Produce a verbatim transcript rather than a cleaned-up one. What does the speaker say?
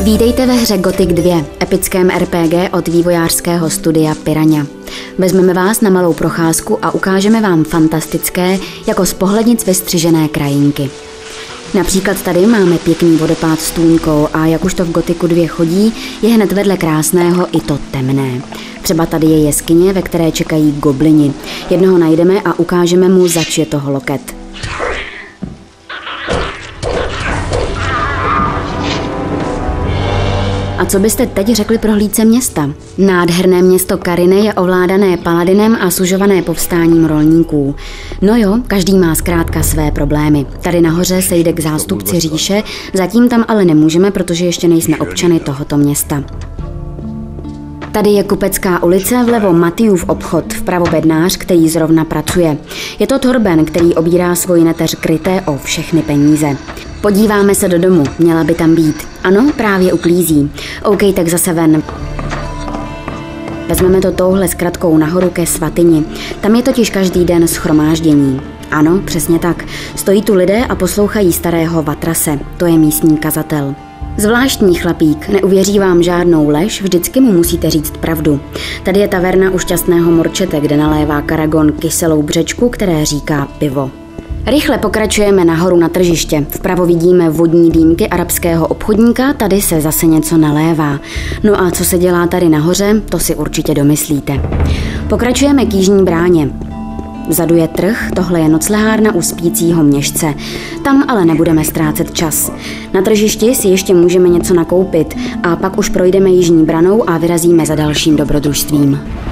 Vítejte ve hře Gothic dva, epickém er pé gé od vývojářského studia Piranha. Vezmeme vás na malou procházku a ukážeme vám fantastické, jako z pohlednic vystřižené krajinky. Například tady máme pěkný vodopád s tůňkou a jak už to v Gothicu dva chodí, je hned vedle krásného i to temné. Třeba tady je jeskyně, ve které čekají goblini. Jednoho najdeme a ukážeme mu, zač je toho loket. A co byste teď řekli pro hlídce města? Nádherné město Carinae je ovládané paladinem a sužované povstáním rolníků. No jo, každý má zkrátka své problémy. Tady nahoře se jde k zástupci říše, zatím tam ale nemůžeme, protože ještě nejsme občany tohoto města. Tady je Kupecká ulice, vlevo Matyův obchod, vpravo bednář, který zrovna pracuje. Je to Torben, který obírá svoji neteř Kryté o všechny peníze. Podíváme se do domu, měla by tam být. Ano, právě uklízí. OK, tak zase ven. Vezmeme to touhle zkratkou nahoru ke svatyni. Tam je totiž každý den shromáždění. Ano, přesně tak. Stojí tu lidé a poslouchají starého Vatrase. To je místní kazatel. Zvláštní chlapík, neuvěří vám žádnou lež, vždycky mu musíte říct pravdu. Tady je taverna u Šťastného Morčete, kde nalévá Karagon kyselou břečku, které říká pivo. Rychle pokračujeme nahoru na tržiště. Vpravo vidíme vodní dýmky arabského obchodníka, tady se zase něco nalévá. No a co se dělá tady nahoře, to si určitě domyslíte. Pokračujeme k jižní bráně. Vzadu je trh, tohle je noclehárna u spícího měšce. Tam ale nebudeme ztrácet čas. Na tržišti si ještě můžeme něco nakoupit a pak už projdeme jižní branou a vyrazíme za dalším dobrodružstvím.